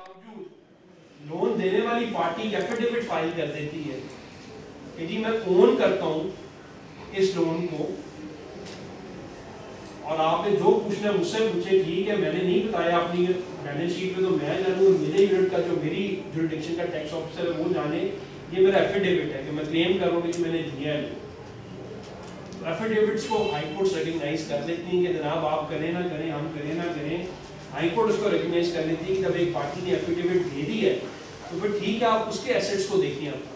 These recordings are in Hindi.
बावजूद लोन देने वाली पार्टी एफिडेविट फाइल कर देती है कि जी मैं ओन करता हूं इस लोन को, और आपने जो पूछना है मुझसे पूछे, ठीक है मैंने नहीं बताया अपनी बैलेंस शीट में तो मैं जानूँ, मेरे यूनिट का जो मेरी जुरिडिक्शन का टैक्स ऑफिसर है वो जाने, ये मेरा एफिडेविट है कि मैं क्लेम कर रहा हूँ कि मैंने दिया है। एफिडेविट्स को हाई कोर्ट्स रिकग्नाइज कर लेती हैं कि जनाब आप करें ना करें, हम करें ना करें, हाई कोर्ट उसको रिकग्नाइज कर लेती है कि जब एक पार्टी ने एफिडेविट दे दी है तो फिर ठीक है आप उसके एसेट्स को देखिए। आप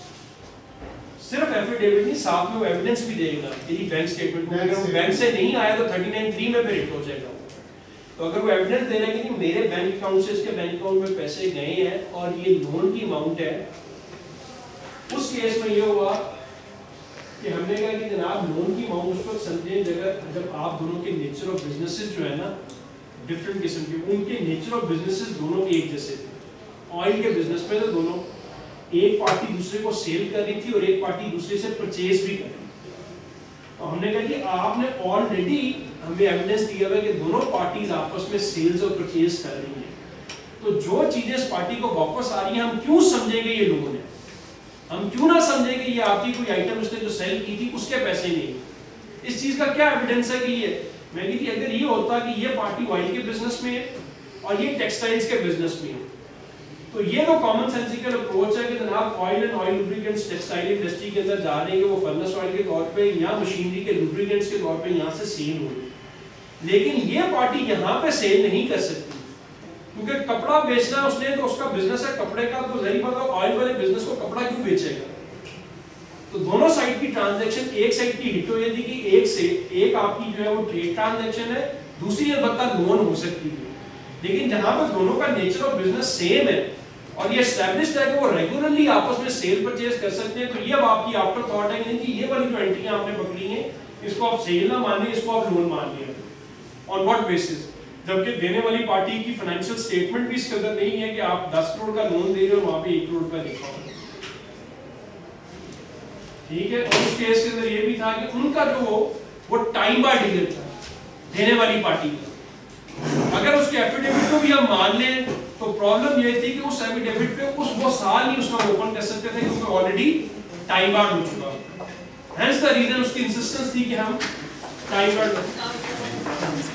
सिर्फ एफिडेविट नहीं, साथ में वो एविडेंस भी देगा कि बैंक स्टेटमेंट में अगर वो बैंक से नहीं आया तो 39(3) में फिर हिट हो जाएगा। तो अगर वो एविडेंस दे रहा है कि मेरे बैंक अकाउंट से इसके बैंक अकाउंट में पैसे गए हैं और ये लोन की अमाउंट है, उस केस में ये हुआ कि हमने कहा कि जनाब लोन की अमाउंट उस वक्त समझे जब आप दोनों के नेचर ऑफ बिजनेसेस जो है ना डिफरेंट किस्म के, उनके नेचर ऑफ बिजनेसेस दोनों एक जैसे थे। ऑयल के बिजनेस में तो दोनों, एक पार्टी दूसरे को सेल कर रही थी और एक पार्टी दूसरे से परचेज भी कर रही थी। तो हमने कहा कि आपने ऑलरेडी हमें एविडेंस दिया हुआ है कि दोनों पार्टीज आपस में सेल्स और परचेज कर रही हैं, तो जो चीजें इस पार्टी को वापस आ रही हैं हम क्यों समझेंगे ये लोन है, हम क्यों ना समझेंगे ये आपकी कोई आइटम उसने जो सेल की थी उसके पैसे नहीं। इस चीज का क्या एविडेंस है कि ये, मैं कहती अगर ये होता कि ये पार्टी ऑयल के बिजनेस में है और ये टेक्सटाइल्स के बिजनेस में है, तो ये तो कॉमन सेंसिकल अप्रोच है कि जनाब oil and oil lubricants textile industry के अंदर जा रहे हैं कि वो फर्नेस ऑयल के तौर पे या मशीनरी के लुब्रिकेंट्स के तौर पे यहाँ से सेल हो रही, लेकिन ये पार्टी यहाँ पे सेल नहीं कर सकती क्योंकि कपड़ा बेचना उसने, तो उसका बिजनेस है कपड़े का, तो जरूर बात ऑयल वाले बिजनेस को कपड़ा क्यों बेचेगा। तो दोनों साइड की ट्रांजैक्शन, एक साइड की हिट हो जाती कि एक आपकी जो है वो ट्रेड ट्रांजैक्शन है, दूसरी अलबत्ता लोन हो सकती है, लेकिन जहां पर दोनों का नेचर ऑफ बिजनेस सेम है और ये एस्टैब्लिश्ड है कि वो रेगुलरली आपस में सेल परचेज कर सकते हैं, तो ये अब आपकी आफ्टर थॉट है कि ये वाली जो एंट्रियां आपने पकड़ी हैं इसको आप सेल ना मानिए, इसको आप लोन मान लिया। On what basis? जबकि देने वाली पार्टी की फाइनेंशियल स्टेटमेंट भी इस कदर नहीं है कि आप 10 करोड़ का लोन दे रहे हो वहां पे 1 करोड़ का लिखा हो, ठीक है। और उस केस के अंदर ये भी था कि उनका जो वो टाइम बाय डीलर था देने वाली पार्टी का, अगर उसके एफिडेविट को भी हम मान लें तो प्रॉब्लम ये थी कि उस एफिडेविट पे वो साल ही उसका ओपन कर सकते थे क्योंकि ऑलरेडी टाइम बाउंड हो चुका। हेंस द रीजन उसकी इंसिस्टेंस थी कि हम टाइम बाउंड।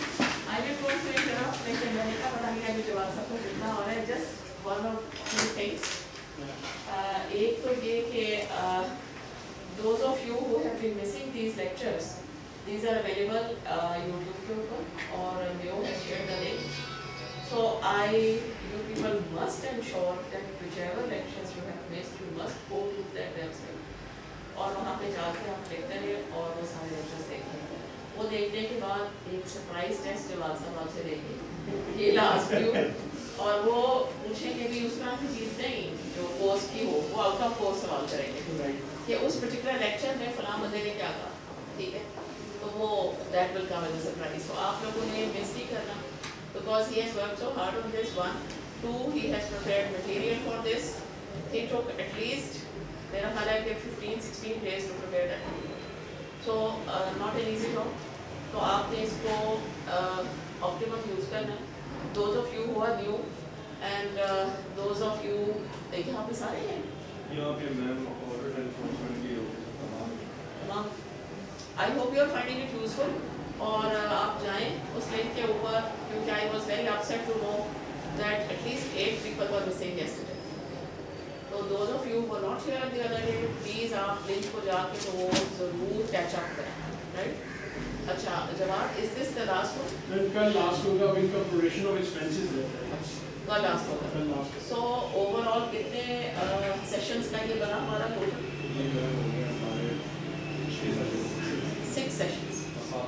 एक तो ये कि those of you who have been missing these lectures, these are available YouTube के ऊपर और Leo has shared the link. So you people must ensure that whichever lectures you have missed, you must go to that website और वहाँ पे जाके आप देखते रहिए और वो सारे lectures देखें। वो देखने के बाद एक सरप्राइज टेस्ट जवाब साहब आपसे लेंगे, ये लास्ट व्यू, और वो पूछेंगे भी उस तरह की चीज़ नहीं जो कोर्स की हो, वो आउट ऑफ कोर्स सवाल करेंगे कि उस पर्टिकुलर लेक्चर में फलां बंदे ने क्या कहा, ठीक है, तो वो that will come as a surprise. तो आप लोगों ने मिस नहीं करना because he has worked so hard on this one, 2 he has prepared material for this, he took at least मेरा ख्याल है कि 15-16 days to prepare that, so not an easy job. तो आपने इसको ऑप्टिमम यूज़ करना है। Those of you who are new and those of you यहाँ पे सारे हैं, यहाँ पे मैम ऑडिट एनफोर्समेंट की हो, I hope you are finding it useful और आप जाएं उस लिंक के ऊपर क्योंकि I was very upset to know that at least 8 people were missing yesterday. So those of you who were not here the other day, please आप लिंक को जाके तो वो ज़रूर कैच अप करें, right? अच्छा जवाब, is this the last one? कल लास्ट होगा, इनका प्रोडक्शन ऑफ एक्सपेंसेस रहता है, कल लास्ट होगा। सो ओवरऑल कितने सेशंस का ये बना हमारा टोटल? 6 सेशंस,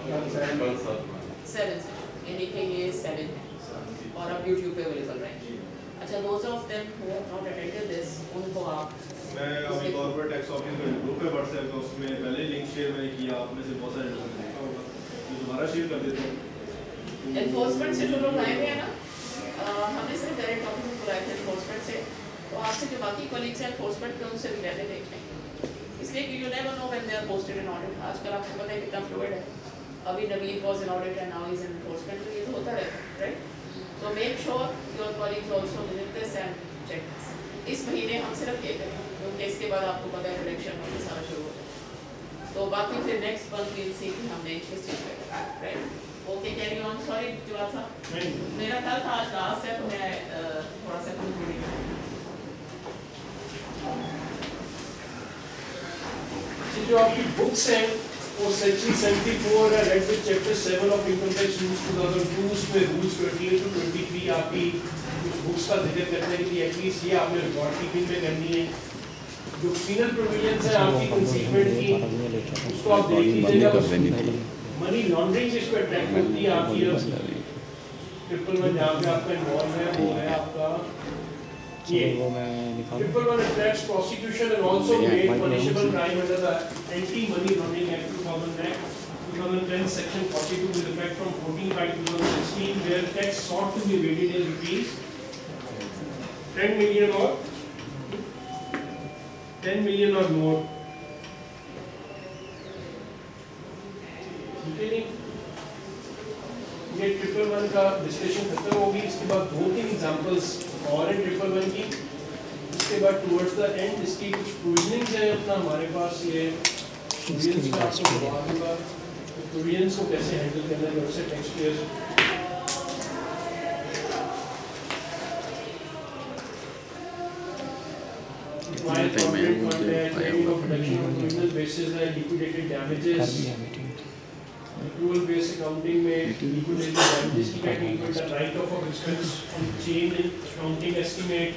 7 सेशन, यानी कि ये 7 है और अब YouTube पे अवेलेबल रहेंगे। अच्छा, those of them who have not attended this, उनको आप, मैं अभी कॉर्पोरेट टैक्स ऑफिस में ग्रुप है व्हाट्सएप का, उसमें पहले लिंक शेयर मैंने किया, आप में से बहुत सारे लोगों ने देखा होगा, तो दोबारा शेयर कर देता हूँ। एनफोर्समेंट से जो लोग आए हुए हैं ना, हमने सिर्फ डायरेक्ट ऑफिस में बुलाए थे एनफोर्समेंट से, तो आपसे जो बाकी कलीग्स हैं एनफोर्समेंट के उनसे भी पहले देख लें, इसलिए कि you never know when they are posted in audit. आजकल आपको पता है कितना फ्लूइड है, अभी Naveen was in audit and now is in enforcement, तो ये तो होता रहता है, right? So make sure your colleagues also visit this and check this. इस महीने हम सिर्फ ये करें क्योंकि इसके बाद आपको पता है प्रोडक्शन होना सारा शुरू हो जाए। तो बाकी फिर नेक्स्ट मंथ we'll see कि हमने किस चीज़ पे करा, right? Okay, carry on. Sorry, जुड़ा था। मेरा ख्याल था आज लास्ट है तो मैं थोड़ा सा भूल गई। जो आपकी बुक्स हैं वो सेक्शन 74 है, read with chapter 7 of income tax rules 2002, उसमें रूल्स 28 to 23 आपकी बुक्स का जिक्र करने के लिए एटलीस्ट ये आपने रिकॉर्ड कीपिंग में करनी है। जो फिनल प्रोविजंस है आपकी कंसीलमेंट की उसको आप देख लीजिएगा। मनी लॉन्ड्रिंग इस पर ट्रैक करती है आपकी ट्रिपल वन जहाँ पे आपका इन्वॉल्व है वो है आपका ये triple one attracts prosecution and also made punishable crime under the anti money laundering act 2010 section 42 with effect from 14/5/2016 where tax sought to be evaded in rupees 10 million or 10 million or more। ये ट्रिपल वन का डिस्कशन खत्म होगी, इसके बाद 2-3 एग्जांपल्स और हैं ट्रिपल वन की। इसके बाद टुवर्ड्स द एंड इसकी कुछ प्रोविजनिंग्स हैं अपना हमारे पास, ये प्रोविजंस का आपको बता दूंगा प्रोविजंस को कैसे हैंडल करना है वैसे tax payers. Accrual based accounting में liquidated damages की क्या treatment है, write off of expense on change in accounting estimate,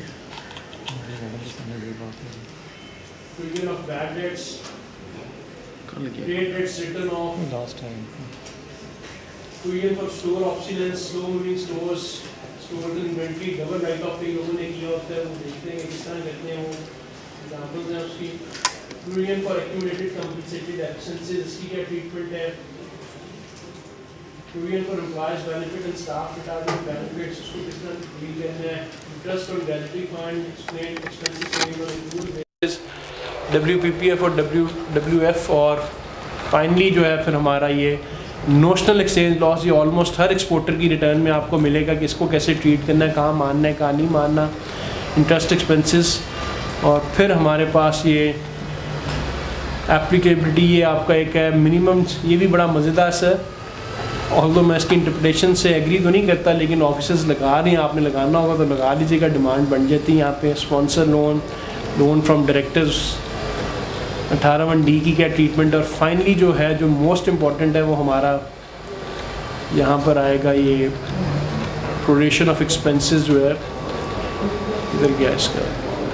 provision of bad debts, trade debts written off, provision for store obsolescence, slow moving stores, stores inventory, double write off कई लोगों ने किया होता है, वो देखते हैं किस तरह करते हैं वो examples हैं उसकी। provision for accumulated compensated absences, इसकी क्या treatment है, provision for employees benefit and staff retirement benefits, उसको किस तरह डील करना है, interest on gratuity fund, explain expenses payable on accrual basis, WPPF और WWF, और फाइनली जो है फिर हमारा ये नोशनल एक्सचेंज लॉस। ये ऑलमोस्ट हर एक्सपोर्टर की रिटर्न में आपको मिलेगा कि इसको कैसे ट्रीट करना है, कहाँ मानना है कहाँ नहीं मानना, इंटरेस्ट एक्सपेंसेस। और फिर हमारे पास ये एप्लीकेबिलिटी, ये आपका एक है मिनिमम, ये भी बड़ा मज़ेदार सर, ऑल्दो मैं इसकी इंटरप्रिटेशन से एग्री तो नहीं करता लेकिन ऑफिसर्स लगा रहे हैं, आपने लगाना होगा तो लगा लीजिएगा, डिमांड बन जाती है यहाँ पे। Sponsor loan, loan from directors, 18(1)D की क्या ट्रीटमेंट। और फाइनली जो है जो मोस्ट इम्पॉर्टेंट है वो हमारा यहाँ पर आएगा, ये प्रोरेशन ऑफ एक्सपेंसेस जो है, इधर गया इसका,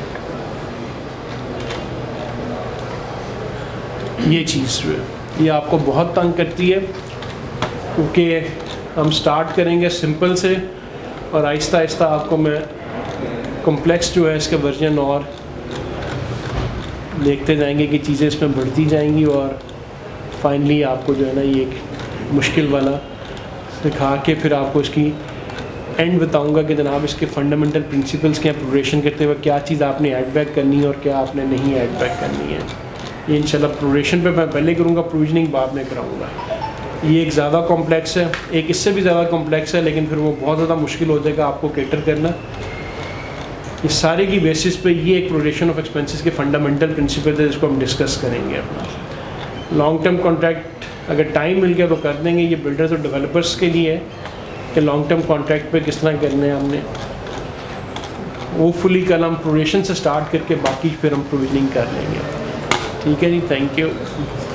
ये चीज़ जो है ये आपको बहुत तंग करती है क्योंकि हम स्टार्ट करेंगे सिंपल से और आहिस्ता आहिस्ता आपको मैं कॉम्प्लेक्स जो है इसके वर्जन और देखते जाएंगे कि चीज़ें इसमें बढ़ती जाएंगी और फाइनली आपको जो है ना ये एक मुश्किल वाला दिखा के फिर आपको इसकी एंड बताऊंगा कि जनाब इसके फंडामेंटल प्रिंसिपल्स क्या, प्रोरेशन करते हुए क्या चीज़ आपने ऐड बैक करनी है और क्या आपने नहीं ऐड बैक करनी है। ये इंशाल्लाह प्रोरेशन पे मैं पहले करूँगा, प्रोविजनिंग बाद में कराऊँगा। ये एक ज़्यादा कॉम्प्लेक्स है, एक इससे भी ज़्यादा कॉम्प्लेक्स है, लेकिन फिर वो बहुत ज़्यादा मुश्किल हो जाएगा आपको कैटर करना। इस सारे की बेसिस पे ये एक प्रोरेशन ऑफ एक्सपेंसेस के फंडामेंटल प्रिंसिपल है जिसको हम डिस्कस करेंगे अपना। लॉन्ग टर्म कॉन्ट्रैक्ट अगर टाइम मिल गया तो कर देंगे, ये बिल्डर्स और डेवलपर्स के लिए है कि लॉन्ग टर्म कॉन्ट्रैक्ट पे किस तरह करने हैं हमने। होपफुली कल हम प्रोरेशन से स्टार्ट करके बाकी फिर हम प्रोविजनिंग कर लेंगे। ठीक है जी, थैंक यू।